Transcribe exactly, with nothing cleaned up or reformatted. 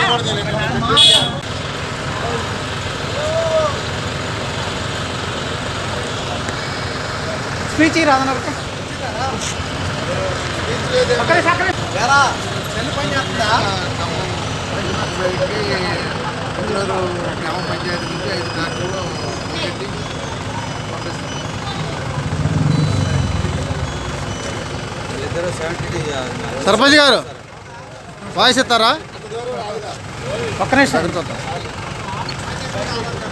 Speech రాదన్న గ్రామ పంచాయతీ నుంచి ఐదు డాక్టర్లు సర్పంచ్ గారు వాయిస్ ఇస్తారా? ఒక్క నిమిషం